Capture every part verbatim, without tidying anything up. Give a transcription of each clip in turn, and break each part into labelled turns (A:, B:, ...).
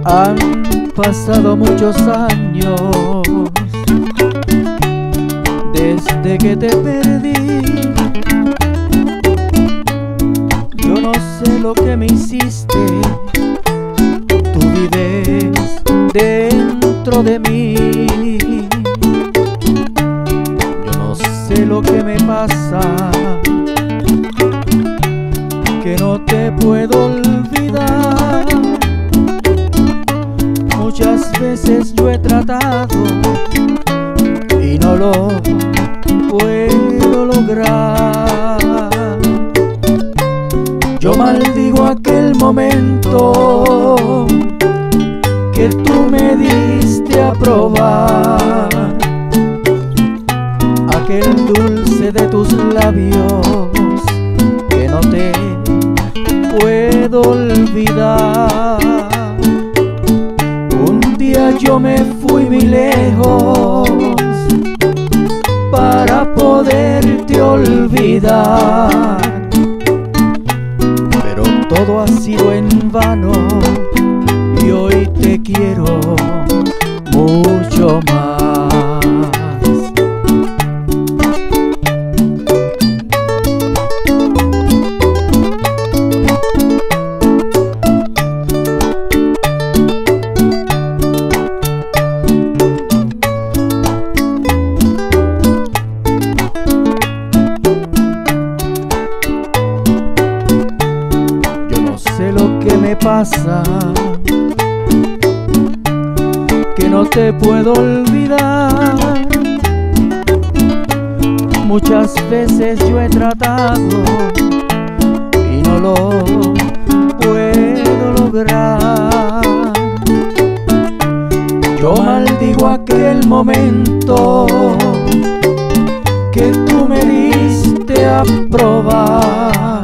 A: Han pasado muchos años desde que te perdí. Yo no sé lo que me hiciste, tú vives dentro de mí. Yo no sé lo que me pasa, que no te puedo olvidar. Muchas veces yo he tratado y no lo puedo lograr. Yo maldigo aquel momento que tú me diste a probar, aquel dulce de tus labios que no te puedo olvidar. Un día yo me fui muy lejos para poderte olvidar, pero todo ha sido en vano y hoy te quiero mucho más. Sé lo que me pasa, que no te puedo olvidar. Muchas veces yo he tratado y no lo puedo lograr. Yo maldigo aquel momento que tú me diste a probar,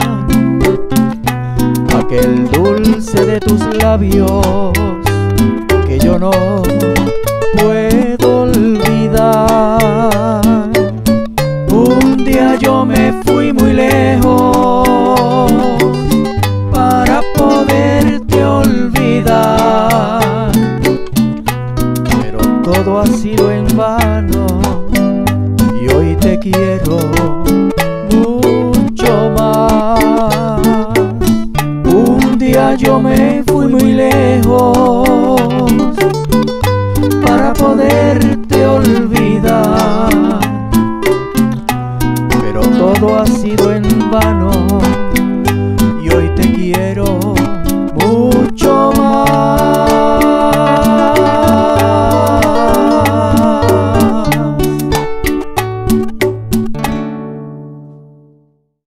A: aquel dulce de tus labios que yo no puedo olvidar. Un día yo me fui muy lejos para poderte olvidar, pero todo ha sido en vano y hoy te quiero mucho más. Un día yo me fui muy lejos para poderte olvidar, pero todo ha sido en vano